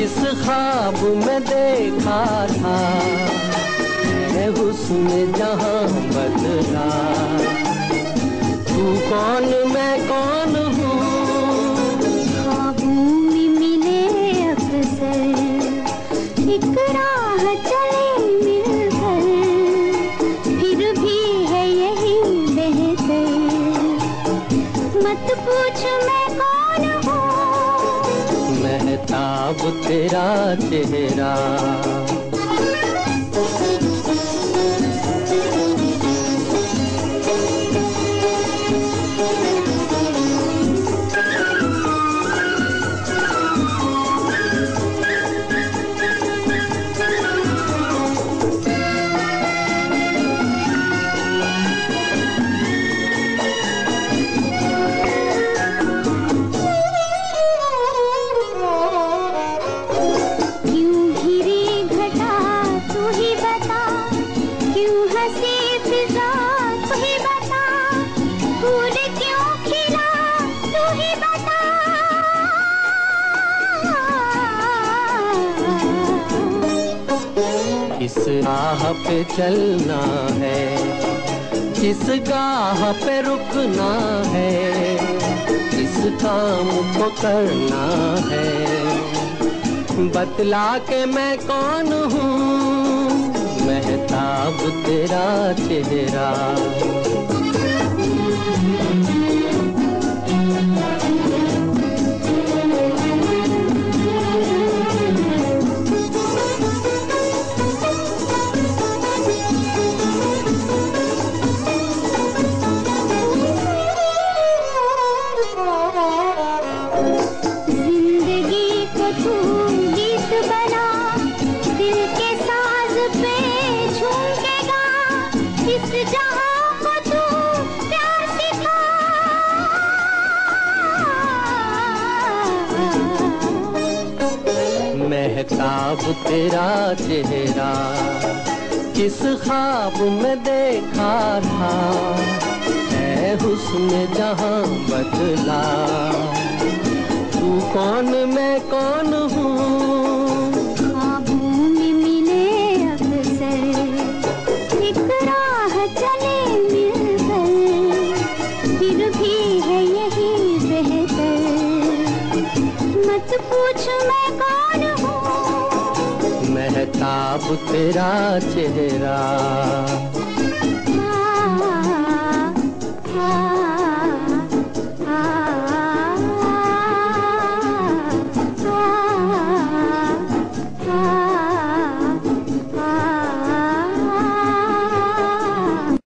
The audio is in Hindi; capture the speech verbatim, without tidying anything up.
किस ख्वाब में देखा था है हुस्न जहां बदला। तू कौन मैं कौन हूँ, ख्वाबों में मिले अक्सर, एक राह चले मिलकर, फिर भी है यही बेहतर। मत पूछ मैं कौन हूँ, महताब तेरा चेहरा। किस राह पे चलना है, किस गाह पे रुकना है, किस काम को करना है, बतला के मैं कौन हूँ, महताब तेरा चेहरा। महताब तेरा चेहरा, किस ख्वाब में देखा था है हुस्न जहां बदला। तू कौन मैं कौन हूँ, ख्वाबों में मिले अक्सर, एक राह चले मिलकर, फिर भी है यही बेहतर। मत पूछ मैं कौन हूँ, महताब तेरा चेहरा।